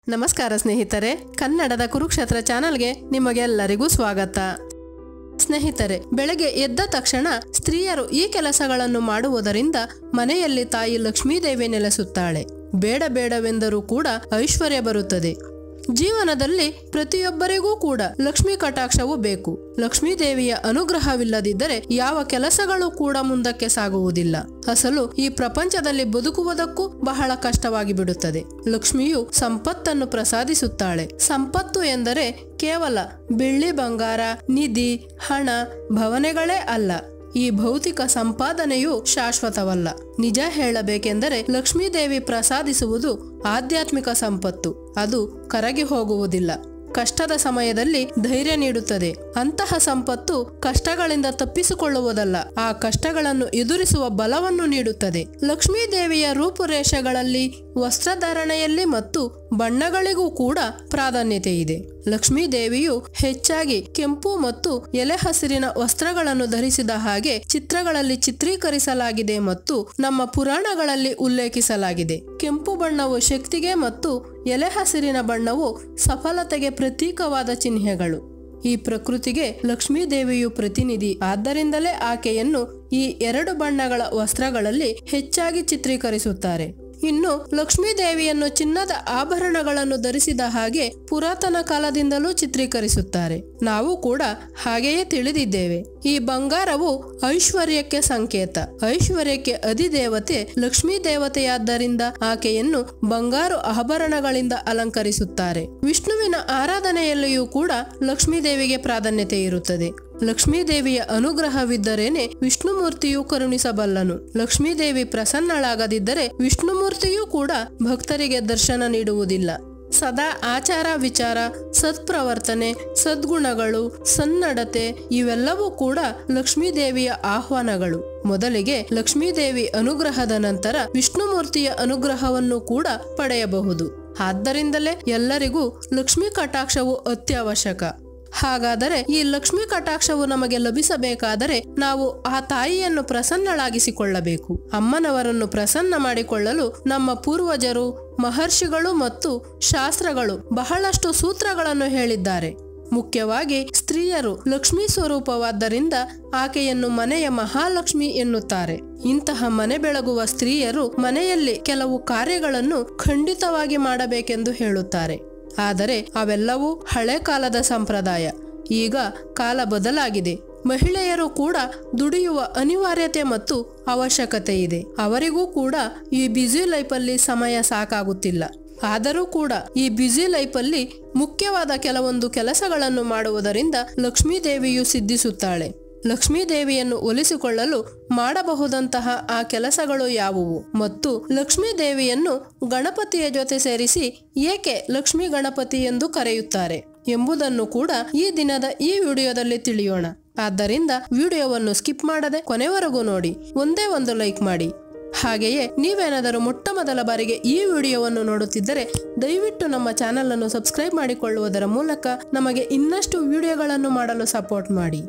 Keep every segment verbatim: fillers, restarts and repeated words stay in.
ನಮಸ್ಕಾರ ಸ್ನೇಹಿತರೆ, ಕನ್ನಡದ ಕುರುಕ್ಷೇತ್ರ ಚಾನೆಲ್ಗೆ ನಿಮಗೆಲ್ಲರಿಗೂ ಸ್ವಾಗತ. ಸ್ನೇಹಿತರೆ, ಬೆಳಗ್ಗೆ ಎದ್ದ ತಕ್ಷಣ ಸ್ತ್ರೀಯರು ಈ ಕೆಲಸಗಳನ್ನು ಮಾಡುವುದರಿಂದ ಮನೆಯಲ್ಲಿ ತಾಯಿ ಲಕ್ಷ್ಮೀದೇವಿ ನೆಲೆಸುತ್ತಾಳೆ. ಬೇಡ ಬೇಡವೆಂದರೂ ಕೂಡ ಐಶ್ವರ್ಯ ಬರುತ್ತದೆ. ಜೀವನದಲ್ಲಿ ಪ್ರತಿಯೊಬ್ಬರಿಗೂ ಕೂಡ ಲಕ್ಷ್ಮೀ ಕಟಾಕ್ಷವು ಬೇಕು. ಲಕ್ಷ್ಮೀದೇವಿಯ ಅನುಗ್ರಹವಿಲ್ಲದಿದ್ದರೆ ಯಾವ ಕೆಲಸಗಳು ಕೂಡ ಮುಂದಕ್ಕೆ ಸಾಗುವುದಿಲ್ಲ. ಅಸಲು ಈ ಪ್ರಪಂಚದಲ್ಲಿ ಬದುಕುವುದಕ್ಕೂ ಬಹಳ ಕಷ್ಟವಾಗಿ ಬಿಡುತ್ತದೆ. ಲಕ್ಷ್ಮಿಯು ಸಂಪತ್ತನ್ನು ಪ್ರಸಾದಿಸುತ್ತಾಳೆ. ಸಂಪತ್ತು ಎಂದರೆ ಕೇವಲ ಬೆಳ್ಳಿ ಬಂಗಾರ, ನಿಧಿ, ಹಣ, ಭವನೆಗಳೇ ಅಲ್ಲ. ಈ ಭೌತಿಕ ಸಂಪಾದನೆಯು ಶಾಶ್ವತವಲ್ಲ. ನಿಜ ಹೇಳಬೇಕೆಂದರೆ ಲಕ್ಷ್ಮೀದೇವಿ ಪ್ರಸಾದಿಸುವುದು ಆಧ್ಯಾತ್ಮಿಕ ಸಂಪತ್ತು. ಅದು ಕರಗಿ ಹೋಗುವುದಿಲ್ಲ. ಕಷ್ಟದ ಸಮಯದಲ್ಲಿ ಧೈರ್ಯ ನೀಡುತ್ತದೆ. ಅಂತಹ ಸಂಪತ್ತು ಕಷ್ಟಗಳಿಂದ ತಪ್ಪಿಸಿಕೊಳ್ಳುವುದಲ್ಲ, ಆ ಕಷ್ಟಗಳನ್ನು ಎದುರಿಸುವ ಬಲವನ್ನು ನೀಡುತ್ತದೆ. ಲಕ್ಷ್ಮೀದೇವಿಯ ರೂಪುರೇಷೆಗಳಲ್ಲಿ, ವಸ್ತ್ರಧಾರಣೆಯಲ್ಲಿ ಮತ್ತು ಬಣ್ಣಗಳಿಗೂ ಕೂಡ ಪ್ರಾಧಾನ್ಯತೆ ಇದೆ. ಲಕ್ಷ್ಮೀದೇವಿಯು ಹೆಚ್ಚಾಗಿ ಕೆಂಪು ಮತ್ತು ಎಲೆ ಹಸಿರಿನ ವಸ್ತ್ರಗಳನ್ನು ಧರಿಸಿದ ಹಾಗೆ ಚಿತ್ರಗಳಲ್ಲಿ ಚಿತ್ರೀಕರಿಸಲಾಗಿದೆ ಮತ್ತು ನಮ್ಮ ಪುರಾಣಗಳಲ್ಲಿ ಉಲ್ಲೇಖಿಸಲಾಗಿದೆ. ಕೆಂಪು ಬಣ್ಣವು ಶಕ್ತಿಗೆ ಮತ್ತು ಎಲೆ ಹಸಿರಿನ ಬಣ್ಣವು ಸಫಲತೆಗೆ ಪ್ರತೀಕವಾದ ಚಿಹ್ನೆಗಳು. ಈ ಪ್ರಕೃತಿಗೆ ಲಕ್ಷ್ಮೀದೇವಿಯು ಪ್ರತಿನಿಧಿ. ಆದ್ದರಿಂದಲೇ ಆಕೆಯನ್ನು ಈ ಎರಡು ಬಣ್ಣಗಳ ವಸ್ತ್ರಗಳಲ್ಲಿ ಹೆಚ್ಚಾಗಿ ಚಿತ್ರೀಕರಿಸುತ್ತಾರೆ. ಇನ್ನು ಲಕ್ಷ್ಮೀದೇವಿಯನ್ನು ಚಿನ್ನದ ಆಭರಣಗಳನ್ನು ಧರಿಸಿದ ಹಾಗೆ ಪುರಾತನ ಕಾಲದಿಂದಲೂ ಚಿತ್ರೀಕರಿಸುತ್ತಾರೆ. ನಾವು ಕೂಡ ಹಾಗೆಯೇ ತಿಳಿದಿದ್ದೇವೆ. ಈ ಬಂಗಾರವು ಐಶ್ವರ್ಯಕ್ಕೆ ಸಂಕೇತ. ಐಶ್ವರ್ಯಕ್ಕೆ ಅಧಿದೇವತೆ ಲಕ್ಷ್ಮೀ ದೇವತೆಯಾದ್ದರಿಂದ ಆಕೆಯನ್ನು ಬಂಗಾರು ಆಭರಣಗಳಿಂದ ಅಲಂಕರಿಸುತ್ತಾರೆ. ವಿಷ್ಣುವಿನ ಆರಾಧನೆಯಲ್ಲಿಯೂ ಕೂಡ ಲಕ್ಷ್ಮೀದೇವಿಗೆ ಪ್ರಾಧಾನ್ಯತೆ ಇರುತ್ತದೆ. ಲಕ್ಷ್ಮೀದೇವಿಯ ಅನುಗ್ರಹವಿದ್ದರೇನೆ ವಿಷ್ಣುಮೂರ್ತಿಯು ಕರುಣಿಸಬಲ್ಲನು. ಲಕ್ಷ್ಮೀದೇವಿ ಪ್ರಸನ್ನಳಾಗದಿದ್ದರೆ ವಿಷ್ಣುಮೂರ್ತಿಯೂ ಕೂಡ ಭಕ್ತರಿಗೆ ದರ್ಶನ ನೀಡುವುದಿಲ್ಲ. ಸದಾ ಆಚಾರ ವಿಚಾರ, ಸತ್ಪ್ರವರ್ತನೆ, ಸದ್ಗುಣಗಳು, ಸನ್ನಡತೆ ಇವೆಲ್ಲವೂ ಕೂಡ ಲಕ್ಷ್ಮೀದೇವಿಯ ಆಹ್ವಾನಗಳು. ಮೊದಲಿಗೆ ಲಕ್ಷ್ಮೀದೇವಿ ಅನುಗ್ರಹದ ನಂತರ ವಿಷ್ಣುಮೂರ್ತಿಯ ಅನುಗ್ರಹವನ್ನು ಕೂಡ ಪಡೆಯಬಹುದು. ಆದ್ದರಿಂದಲೇ ಎಲ್ಲರಿಗೂ ಲಕ್ಷ್ಮೀ ಕಟಾಕ್ಷವು ಅತ್ಯವಶ್ಯಕ. ಹಾಗಾದರೆ ಈ ಲಕ್ಷ್ಮೀ ಕಟಾಕ್ಷವು ನಮಗೆ ಲಭಿಸಬೇಕಾದರೆ ನಾವು ಆ ತಾಯಿಯನ್ನು ಪ್ರಸನ್ನಳಾಗಿಸಿಕೊಳ್ಳಬೇಕು. ಅಮ್ಮನವರನ್ನು ಪ್ರಸನ್ನ ಮಾಡಿಕೊಳ್ಳಲು ನಮ್ಮ ಪೂರ್ವಜರು, ಮಹರ್ಷಿಗಳು ಮತ್ತು ಶಾಸ್ತ್ರಗಳು ಬಹಳಷ್ಟು ಸೂತ್ರಗಳನ್ನು ಹೇಳಿದ್ದಾರೆ. ಮುಖ್ಯವಾಗಿ ಸ್ತ್ರೀಯರು ಲಕ್ಷ್ಮೀ ಸ್ವರೂಪವಾದ್ದರಿಂದ ಆಕೆಯನ್ನು ಮನೆಯ ಮಹಾಲಕ್ಷ್ಮಿ ಎನ್ನುತ್ತಾರೆ. ಇಂತಹ ಮನೆ ಬೆಳಗುವ ಸ್ತ್ರೀಯರು ಮನೆಯಲ್ಲಿ ಕೆಲವು ಕಾರ್ಯಗಳನ್ನು ಖಂಡಿತವಾಗಿ ಮಾಡಬೇಕೆಂದು ಹೇಳುತ್ತಾರೆ. ಆದರೆ ಅವೆಲ್ಲವೂ ಹಳೆ ಕಾಲದ ಸಂಪ್ರದಾಯ. ಈಗ ಕಾಲ ಬದಲಾಗಿದೆ. ಮಹಿಳೆಯರು ಕೂಡ ದುಡಿಯುವ ಅನಿವಾರ್ಯತೆ ಮತ್ತು ಅವಶ್ಯಕತೆ ಇದೆ. ಅವರಿಗೂ ಕೂಡ ಈ ಬ್ಯುಸಿ ಲೈಫಲ್ಲಿ ಸಮಯ ಸಾಕಾಗುತ್ತಿಲ್ಲ. ಆದರೂ ಕೂಡ ಈ ಬ್ಯುಸಿ ಲೈಫಲ್ಲಿ ಮುಖ್ಯವಾದ ಕೆಲವೊಂದು ಕೆಲಸಗಳನ್ನು ಮಾಡುವುದರಿಂದ ಲಕ್ಷ್ಮೀದೇವಿಯು ಸಿದ್ಧಿಸುತ್ತಾಳೆ. ಲಕ್ಷ್ಮೀದೇವಿಯನ್ನು ಒಲಿಸಿಕೊಳ್ಳಲು ಮಾಡಬಹುದಂತಹ ಆ ಕೆಲಸಗಳು ಯಾವುವು ಮತ್ತು ಲಕ್ಷ್ಮೀದೇವಿಯನ್ನು ಗಣಪತಿಯ ಜೊತೆ ಸೇರಿಸಿ ಏಕೆ ಲಕ್ಷ್ಮೀ ಗಣಪತಿ ಎಂದು ಕರೆಯುತ್ತಾರೆ ಎಂಬುದನ್ನು ಕೂಡ ಈ ದಿನದ ಈ ವಿಡಿಯೋದಲ್ಲಿ ತಿಳಿಯೋಣ. ಆದ್ದರಿಂದ ವಿಡಿಯೋವನ್ನು ಸ್ಕಿಪ್ ಮಾಡದೆ ಕೊನೆವರೆಗೂ ನೋಡಿ. ಒಂದೇ ಒಂದು ಲೈಕ್ ಮಾಡಿ. ಹಾಗೆಯೇ ನೀವೇನಾದರೂ ಮೊಟ್ಟ ಮೊದಲ ಬಾರಿಗೆ ಈ ವಿಡಿಯೋವನ್ನು ನೋಡುತ್ತಿದ್ದರೆ ದಯವಿಟ್ಟು ನಮ್ಮ ಚಾನೆಲ್ ಅನ್ನು ಸಬ್ಸ್ಕ್ರೈಬ್ ಮಾಡಿಕೊಳ್ಳುವುದರ ಮೂಲಕ ನಮಗೆ ಇನ್ನಷ್ಟು ವಿಡಿಯೋಗಳನ್ನು ಮಾಡಲು ಸಪೋರ್ಟ್ ಮಾಡಿ.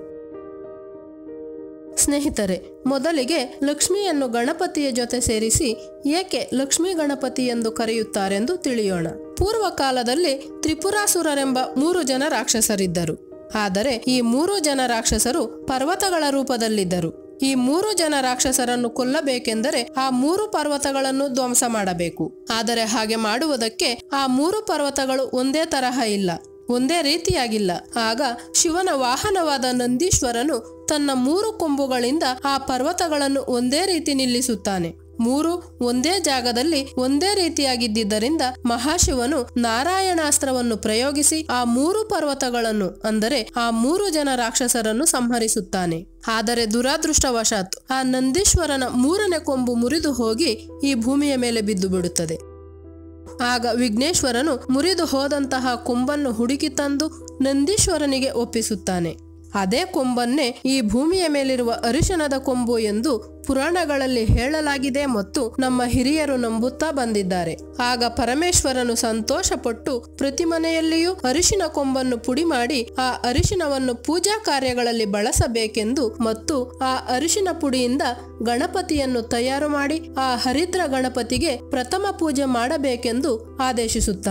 ಸ್ನೇಹಿತರೆ, ಮೊದಲಿಗೆ ಲಕ್ಷ್ಮಿಯನ್ನು ಗಣಪತಿಯ ಜೊತೆ ಸೇರಿಸಿ ಏಕೆ ಲಕ್ಷ್ಮೀ ಗಣಪತಿ ಎಂದು ಕರೆಯುತ್ತಾರೆಂದು ತಿಳಿಯೋಣ. ಪೂರ್ವ ಕಾಲದಲ್ಲಿ ತ್ರಿಪುರಾಸುರರೆಂಬ ಮೂರು ಜನ ರಾಕ್ಷಸರಿದ್ದರು. ಆದರೆ ಈ ಮೂರು ಜನ ರಾಕ್ಷಸರು ಪರ್ವತಗಳ ರೂಪದಲ್ಲಿದ್ದರು. ಈ ಮೂರು ಜನ ರಾಕ್ಷಸರನ್ನು ಕೊಲ್ಲಬೇಕೆಂದರೆ ಆ ಮೂರು ಪರ್ವತಗಳನ್ನು ಧ್ವಂಸ ಮಾಡಬೇಕು. ಆದರೆ ಹಾಗೆ ಮಾಡುವುದಕ್ಕೆ ಆ ಮೂರು ಪರ್ವತಗಳು ಒಂದೇ ತರಹ ಇಲ್ಲ, ಒಂದೇ ರೀತಿಯಾಗಿಲ್ಲ. ಆಗ ಶಿವನ ವಾಹನವಾದ ನಂದೀಶ್ವರನು ತನ್ನ ಮೂರು ಕೊಂಬುಗಳಿಂದ ಆ ಪರ್ವತಗಳನ್ನು ಒಂದೇ ರೀತಿ ನಿಲ್ಲಿಸುತ್ತಾನೆ. ಮೂರು ಒಂದೇ ಜಾಗದಲ್ಲಿ ಒಂದೇ ರೀತಿಯಾಗಿದ್ದರಿಂದ ಮಹಾಶಿವನು ನಾರಾಯಣಾಸ್ತ್ರವನ್ನು ಪ್ರಯೋಗಿಸಿ ಆ ಮೂರು ಪರ್ವತಗಳನ್ನು ಅಂದರೆ ಆ ಮೂರು ಜನ ರಾಕ್ಷಸರನ್ನು ಸಂಹರಿಸುತ್ತಾನೆ. ಆದರೆ ದುರಾದೃಷ್ಟವಶಾತ್ ಆ ನಂದೀಶ್ವರನ ಮೂರನೇ ಕೊಂಬು ಮುರಿದು ಹೋಗಿ ಈ ಭೂಮಿಯ ಮೇಲೆ ಬಿದ್ದು ಬಿಡುತ್ತದೆ. ಆಗ ವಿಘ್ನೇಶ್ವರನು ಮುರಿದು ಹೋದಂತಹ ಕೊಂಬನ್ನು ಹುಡುಕಿ ತಂದು ನಂದೀಶ್ವರನಿಗೆ ಒಪ್ಪಿಸುತ್ತಾನೆ. ಅದೇ ಕೊಂಬನ್ನೇ ಈ ಭೂಮಿಯ ಮೇಲಿರುವ ಅರಿಶಿಣದ ಕೊಂಬು ಎಂದು ಪುರಾಣಗಳಲ್ಲಿ ಹೇಳಲಾಗಿದೆ ಮತ್ತು ನಮ್ಮ ಹಿರಿಯರು ನಂಬುತ್ತಾ ಬಂದಿದ್ದಾರೆ. ಆಗ ಪರಮೇಶ್ವರನು ಸಂತೋಷಪಟ್ಟು ಪ್ರತಿ ಮನೆಯಲ್ಲಿಯೂ ಅರಿಶಿನ ಕೊಂಬನ್ನು ಪುಡಿ ಮಾಡಿ ಆ ಅರಿಶಿನವನ್ನು ಪೂಜಾ ಕಾರ್ಯಗಳಲ್ಲಿ ಬಳಸಬೇಕೆಂದು ಮತ್ತು ಆ ಅರಿಶಿನ ಪುಡಿಯಿಂದ ಗಣಪತಿಯನ್ನು ತಯಾರು ಮಾಡಿ ಆ ಹರಿದ್ರ ಗಣಪತಿಗೆ ಪ್ರಥಮ ಪೂಜೆ ಮಾಡಬೇಕೆಂದು ಆದೇಶಿಸುತ್ತಾನೆ.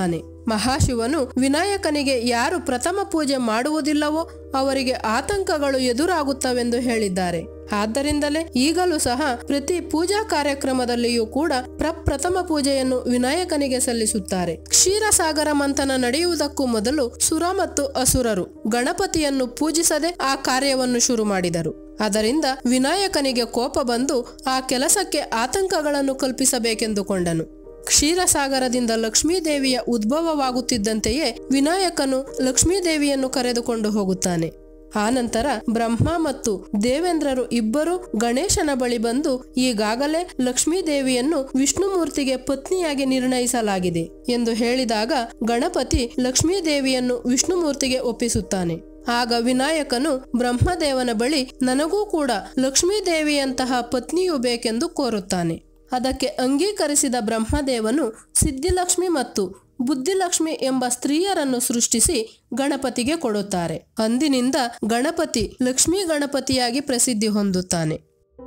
ಮಹಾಶಿವನು ವಿನಾಯಕನಿಗೆ ಯಾರು ಪ್ರಥಮ ಪೂಜೆ ಮಾಡುವುದಿಲ್ಲವೋ ಅವರಿಗೆ ಆತಂಕಗಳು ಎದುರಾಗುತ್ತವೆಂದು ಹೇಳಿದ್ದಾರೆ. ಆದ್ದರಿಂದಲೇ ಈಗಲೂ ಸಹ ಪ್ರತಿ ಪೂಜಾ ಕಾರ್ಯಕ್ರಮದಲ್ಲಿಯೂ ಕೂಡ ಪ್ರಪ್ರಥಮ ಪೂಜೆಯನ್ನು ವಿನಾಯಕನಿಗೆ ಸಲ್ಲಿಸುತ್ತಾರೆ. ಕ್ಷೀರಸಾಗರ ಮಂಥನ ನಡೆಯುವುದಕ್ಕೂ ಮೊದಲು ಸುರ ಮತ್ತು ಅಸುರರು ಗಣಪತಿಯನ್ನು ಪೂಜಿಸದೆ ಆ ಕಾರ್ಯವನ್ನು ಶುರು ಮಾಡಿದರು. ಅದರಿಂದ ವಿನಾಯಕನಿಗೆ ಕೋಪ ಬಂದು ಆ ಕೆಲಸಕ್ಕೆ ಆತಂಕಗಳನ್ನು ಕಲ್ಪಿಸಬೇಕೆಂದುಕೊಂಡನು. ಕ್ಷೀರಸಾಗರದಿಂದ ಲಕ್ಷ್ಮೀದೇವಿಯ ಉದ್ಭವವಾಗುತ್ತಿದ್ದಂತೆಯೇ ವಿನಾಯಕನು ಲಕ್ಷ್ಮೀದೇವಿಯನ್ನು ಕರೆದುಕೊಂಡು ಹೋಗುತ್ತಾನೆ. ಆನಂತರ ಬ್ರಹ್ಮ ಮತ್ತು ದೇವೇಂದ್ರರು ಇಬ್ಬರು ಗಣೇಶನ ಬಳಿ ಬಂದು ಈಗಾಗಲೇ ಲಕ್ಷ್ಮೀದೇವಿಯನ್ನು ವಿಷ್ಣುಮೂರ್ತಿಗೆ ಪತ್ನಿಯಾಗಿ ನಿರ್ಣಯಿಸಲಾಗಿದೆ ಎಂದು ಹೇಳಿದಾಗ ಗಣಪತಿ ಲಕ್ಷ್ಮೀದೇವಿಯನ್ನು ವಿಷ್ಣುಮೂರ್ತಿಗೆ ಒಪ್ಪಿಸುತ್ತಾನೆ. ಆಗ ವಿನಾಯಕನು ಬ್ರಹ್ಮದೇವನ ಬಳಿ ನನಗೂ ಕೂಡ ಲಕ್ಷ್ಮೀದೇವಿಯಂತಹ ಪತ್ನಿಯು ಬೇಕೆಂದು ಕೋರುತ್ತಾನೆ. ಅದಕ್ಕೆ ಅಂಗೀಕರಿಸಿದ ಬ್ರಹ್ಮದೇವನು ಸಿದ್ಧಿಲಕ್ಷ್ಮಿ ಮತ್ತು ಬುದ್ಧಿಲಕ್ಷ್ಮಿ ಎಂಬ ಸ್ತ್ರೀಯರನ್ನು ಸೃಷ್ಟಿಸಿ ಗಣಪತಿಗೆ ಕೊಡುತ್ತಾರೆ. ಅಂದಿನಿಂದ ಗಣಪತಿ ಲಕ್ಷ್ಮೀ ಗಣಪತಿಯಾಗಿ ಪ್ರಸಿದ್ಧಿ ಹೊಂದುತ್ತಾನೆ.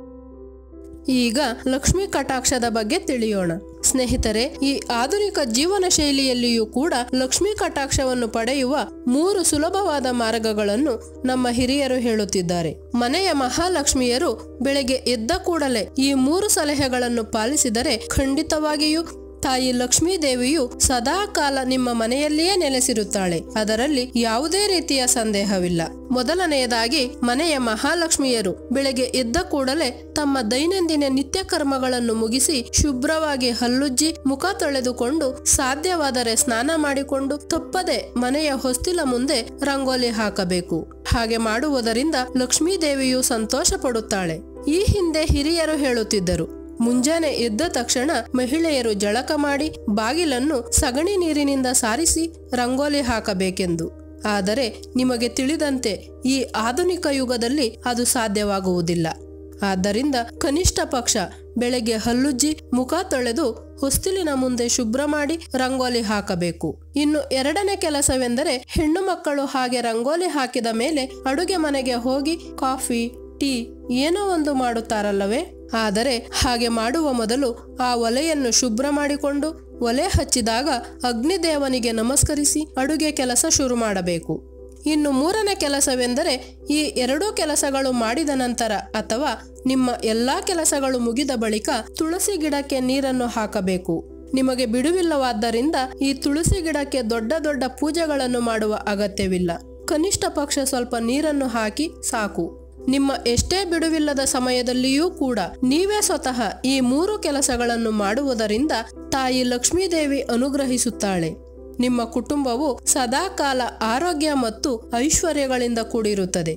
ಈಗ ಲಕ್ಷ್ಮೀ ಕಟಾಕ್ಷದ ಬಗ್ಗೆ ತಿಳಿಯೋಣ. ಸ್ನೇಹಿತರೆ, ಈ ಆಧುನಿಕ ಜೀವನ ಶೈಲಿಯಲ್ಲಿಯೂ ಕೂಡ ಲಕ್ಷ್ಮೀ ಕಟಾಕ್ಷವನ್ನು ಪಡೆಯುವ ಮೂರು ಸುಲಭವಾದ ಮಾರ್ಗಗಳನ್ನು ನಮ್ಮ ಹಿರಿಯರು ಹೇಳುತ್ತಿದ್ದಾರೆ. ಮನೆಯ ಮಹಾಲಕ್ಷ್ಮಿಯರು ಬೆಳಗ್ಗೆ ಎದ್ದ ಕೂಡಲೇ ಈ ಮೂರು ಸಲಹೆಗಳನ್ನು ಪಾಲಿಸಿದರೆ ಖಂಡಿತವಾಗಿಯೂ ತಾಯಿ ಲಕ್ಷ್ಮೀ ದೇವಿಯು ಸದಾ ಕಾಲ ನಿಮ್ಮ ಮನೆಯಲ್ಲಿಯೇ ನೆಲೆಸಿರುತ್ತಾಳೆ. ಅದರಲ್ಲಿ ಯಾವುದೇ ರೀತಿಯ ಸಂದೇಹವಿಲ್ಲ. ಮೊದಲನೆಯದಾಗಿ, ಮನೆಯ ಮಹಾಲಕ್ಷ್ಮಿಯರು ಬೆಳಗ್ಗೆ ಎದ್ದ ಕೂಡಲೇ ತಮ್ಮ ದೈನಂದಿನ ನಿತ್ಯ ಕರ್ಮಗಳನ್ನು ಮುಗಿಸಿ ಶುಭ್ರವಾಗಿ ಹಲ್ಲುಜ್ಜಿ ಮುಖ ತೊಳೆದುಕೊಂಡು ಸಾಧ್ಯವಾದರೆ ಸ್ನಾನ ಮಾಡಿಕೊಂಡು ತಪ್ಪದೆ ಮನೆಯ ಹೊಸ್ತಿಲ ಮುಂದೆ ರಂಗೋಲಿ ಹಾಕಬೇಕು. ಹಾಗೆ ಮಾಡುವುದರಿಂದ ಲಕ್ಷ್ಮೀ ದೇವಿಯು ಸಂತೋಷ ಪಡುತ್ತಾಳೆ. ಈ ಹಿಂದೆ ಹಿರಿಯರು ಹೇಳುತ್ತಿದ್ದರು, ಮುಂಜಾನೆ ಎದ್ದ ತಕ್ಷಣ ಮಹಿಳೆಯರು ಜಳಕ ಮಾಡಿ ಬಾಗಿಲನ್ನು ಸಗಣಿ ನೀರಿನಿಂದ ಸಾರಿಸಿ ರಂಗೋಲಿ ಹಾಕಬೇಕೆಂದು. ಆದರೆ ನಿಮಗೆ ತಿಳಿದಂತೆ ಈ ಆಧುನಿಕ ಯುಗದಲ್ಲಿ ಅದು ಸಾಧ್ಯವಾಗುವುದಿಲ್ಲ. ಆದ್ದರಿಂದ ಕನಿಷ್ಠ ಪಕ್ಷ ಬೆಳಗ್ಗೆ ಹಲ್ಲುಜ್ಜಿ ಮುಖ ತೊಳೆದು ಹೊಸ್ತಿಲಿನ ಮುಂದೆ ಶುಭ್ರ ಮಾಡಿ ರಂಗೋಲಿ ಹಾಕಬೇಕು. ಇನ್ನು ಎರಡನೇ ಕೆಲಸವೆಂದರೆ, ಹೆಣ್ಣು ಮಕ್ಕಳು ಹಾಗೆ ರಂಗೋಲಿ ಹಾಕಿದ ಮೇಲೆ ಅಡುಗೆ ಮನೆಗೆ ಹೋಗಿ ಕಾಫಿ ಟೀ ಏನೋ ಒಂದು ಮಾಡುತ್ತಾರಲ್ಲವೇ. ಆದರೆ ಹಾಗೆ ಮಾಡುವ ಮೊದಲು ಆ ಒಲೆಯನ್ನು ಶುಭ್ರ ಮಾಡಿಕೊಂಡು ಒಲೆ ಹಚ್ಚಿದಾಗ ಅಗ್ನಿದೇವನಿಗೆ ನಮಸ್ಕರಿಸಿ ಅಡುಗೆ ಕೆಲಸ ಶುರು ಮಾಡಬೇಕು. ಇನ್ನು ಮೂರನೇ ಕೆಲಸವೆಂದರೆ, ಈ ಎರಡೂ ಕೆಲಸಗಳು ಮಾಡಿದ ನಂತರ ಅಥವಾ ನಿಮ್ಮ ಎಲ್ಲಾ ಕೆಲಸಗಳು ಮುಗಿದ ಬಳಿಕ ತುಳಸಿ ಗಿಡಕ್ಕೆ ನೀರನ್ನು ಹಾಕಬೇಕು. ನಿಮಗೆ ಬಿಡುವಿಲ್ಲವಾದ್ದರಿಂದ ಈ ತುಳಸಿ ಗಿಡಕ್ಕೆ ದೊಡ್ಡ ದೊಡ್ಡ ಪೂಜೆಗಳನ್ನು ಮಾಡುವ ಅಗತ್ಯವಿಲ್ಲ. ಕನಿಷ್ಠ ಪಕ್ಷ ಸ್ವಲ್ಪ ನೀರನ್ನು ಹಾಕಿ ಸಾಕು. ನಿಮ್ಮ ಎಷ್ಟೇ ಬಿಡುವಿಲ್ಲದ ಸಮಯದಲ್ಲಿಯೂ ಕೂಡ ನೀವೇ ಸ್ವತಃ ಈ ಮೂರು ಕೆಲಸಗಳನ್ನು ಮಾಡುವುದರಿಂದ ತಾಯಿ ಲಕ್ಷ್ಮೀದೇವಿ ಅನುಗ್ರಹಿಸುತ್ತಾಳೆ. ನಿಮ್ಮ ಕುಟುಂಬವು ಸದಾಕಾಲ ಆರೋಗ್ಯ ಮತ್ತು ಐಶ್ವರ್ಯಗಳಿಂದ ಕೂಡಿರುತ್ತದೆ.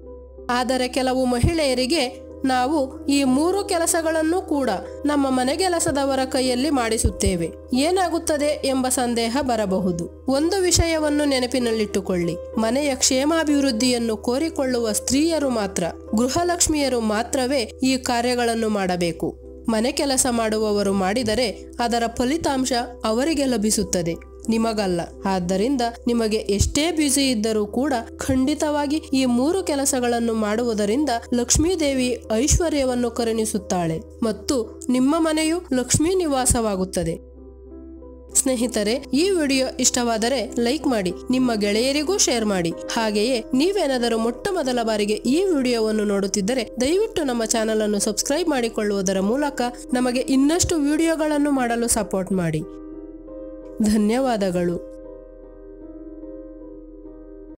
ಆದರೆ ಕೆಲವು ಮಹಿಳೆಯರಿಗೆ ನಾವು ಈ ಮೂರು ಕೆಲಸಗಳನ್ನು ಕೂಡ ನಮ್ಮ ಮನೆಗೆಲಸದವರ ಕೈಯಲ್ಲಿ ಮಾಡಿಸುತ್ತೇವೆ, ಏನಾಗುತ್ತದೆ ಎಂಬ ಸಂದೇಹ ಬರಬಹುದು. ಒಂದು ವಿಷಯವನ್ನು ನೆನಪಿನಲ್ಲಿಟ್ಟುಕೊಳ್ಳಿ, ಮನೆಯ ಕ್ಷೇಮಾಭಿವೃದ್ಧಿಯನ್ನು ಕೋರಿಕೊಳ್ಳುವ ಸ್ತ್ರೀಯರು ಮಾತ್ರ, ಗೃಹಲಕ್ಷ್ಮಿಯರು ಮಾತ್ರವೇ ಈ ಕಾರ್ಯಗಳನ್ನು ಮಾಡಬೇಕು. ಮನೆ ಕೆಲಸ ಮಾಡುವವರು ಮಾಡಿದರೆ ಅದರ ಫಲಿತಾಂಶ ಅವರಿಗೆ ಲಭಿಸುತ್ತದೆ, ನಿಮಗಲ್ಲ. ಆದ್ದರಿಂದ ನಿಮಗೆ ಎಷ್ಟೇ ಬ್ಯುಸಿ ಇದ್ದರೂ ಕೂಡ ಖಂಡಿತವಾಗಿ ಈ ಮೂರು ಕೆಲಸಗಳನ್ನು ಮಾಡುವುದರಿಂದ ಲಕ್ಷ್ಮೀದೇವಿ ಐಶ್ವರ್ಯವನ್ನು ಕರುಣಿಸುತ್ತಾಳೆ ಮತ್ತು ನಿಮ್ಮ ಮನೆಯು ಲಕ್ಷ್ಮೀ ನಿವಾಸವಾಗುತ್ತದೆ. ಸ್ನೇಹಿತರೆ, ಈ ವಿಡಿಯೋ ಇಷ್ಟವಾದರೆ ಲೈಕ್ ಮಾಡಿ, ನಿಮ್ಮ ಗೆಳೆಯರಿಗೂ ಶೇರ್ ಮಾಡಿ. ಹಾಗೆಯೇ ನೀವೇನಾದರೂ ಮೊಟ್ಟ ಮೊದಲ ಬಾರಿಗೆ ಈ ವಿಡಿಯೋವನ್ನು ನೋಡುತ್ತಿದ್ದರೆ ದಯವಿಟ್ಟು ನಮ್ಮ ಚಾನೆಲ್ ಅನ್ನು ಸಬ್ಸ್ಕ್ರೈಬ್ ಮಾಡಿಕೊಳ್ಳುವುದರ ಮೂಲಕ ನಮಗೆ ಇನ್ನಷ್ಟು ವಿಡಿಯೋಗಳನ್ನು ಮಾಡಲು ಸಪೋರ್ಟ್ ಮಾಡಿ. ಧನ್ಯವಾದಗಳು.